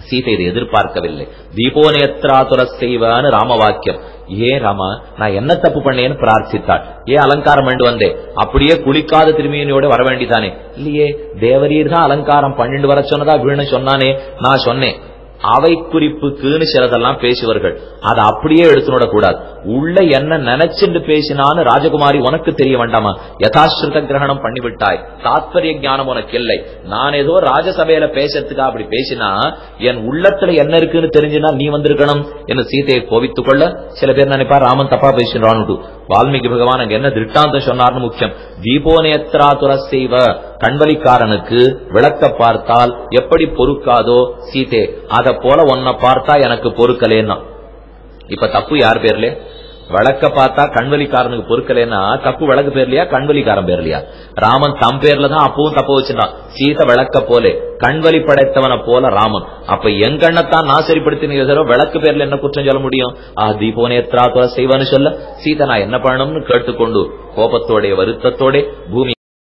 சீதை இதை எதிர்பார்க்கவில்லை. தீபோநேத்ராதுர செய்வான்னு ராமவாக்கியம். ஏன் ராமா, நான் என்ன தப்பு பண்ணேன்னு பிரார்த்தித்தாள். ஏன் அலங்காரம் பண்ணி வந்தேன், அப்படியே குளிக்காத திரும்பியோட வர வேண்டிதானே? இல்லையே, தேவரீர் தான் அலங்காரம் பண்ணிட்டு வர சொன்னதா வீணு சொன்னானே. நான் சொன்னேன் அவை குறிப்புக்குன்னு சிலதெல்லாம் பேசுவார்கள், அதை அப்படியே எடுத்துட கூடாது. உள்ள என்ன நினைச்சுட்டு பேசினான்னு ராஜகுமாரி உனக்கு தெரிய வேண்டாமா? யதாஸ்ருத கிரகணம் பண்ணிவிட்டாய், தாத்பரிய ஞானம் உனக்கு இல்லை. நான் ஏதோ ராஜசபையில பேசறதுக்கா அப்படி பேசினா என் உள்ளத்துல என்ன இருக்குன்னு தெரிஞ்சுனா நீ வந்திருக்கணும் என்று சீதையை கோவித்துக் கொள்ள சில பேர் நினைப்பா ராமன் தப்பா பேசுறான்னு. வால்மீகி பகவான் அங்க என்ன திருஷ்டாந்தம் சொன்னார்னு முக்கியம். தீபோநேத்ராதுர செய்வ, கண்வலிக்காரனுக்கு விளக்க பார்த்தால் எப்படி பொறுக்காதோ சீதே, அத போல உன்னை பார்த்தா எனக்கு பொறுக்கலேன்னா. இப்ப தப்பு யார் பேர்ல? விளக்க பார்த்தா கண்வலிக்காரனுக்கு பொறுக்கலேன்னா தப்பு விளக்கு பேர்லையா கண்வலிக்காரன் பேர்லையா? ராமன் தம் பேர்ல தான் அப்பவும் தப்பு வச்சிருந்தான். சீதை விளக்க போலே கண்வலி படைத்தவனை போல ராமன். அப்ப எங்கண்ணத்தான் நான் சரிப்படுத்தின விளக்கு பேர்ல என்ன குற்றம் சொல்ல முடியும்? தீபோநேத்ராதுர செய்வான்னு சொல்ல சீதை நான் என்ன பண்ணணும்னு கேட்டுக்கொண்டு கோபத்தோட வருத்தத்தோட பூமி